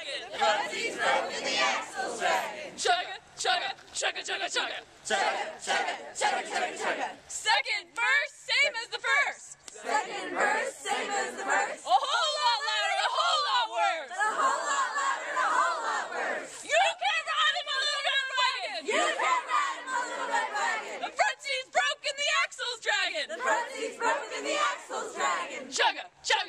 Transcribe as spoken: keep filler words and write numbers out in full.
wagon. The front seat's broken, the axle's dragging. Chugga, chugga, chugga, chugga, chugga. Chugga, chugga, chugga, chugga, chugga. Second verse, same as the first. Second verse, same as the first. A whole lot louder, a whole lot worse. A whole lot louder, a whole lot worse. You can't ride in my little red wagon. You can't ride in my little red wagon. The front seat's broken, the axle's dragging. The front seat's broken, and the axle's dragging. Chugga, chugga.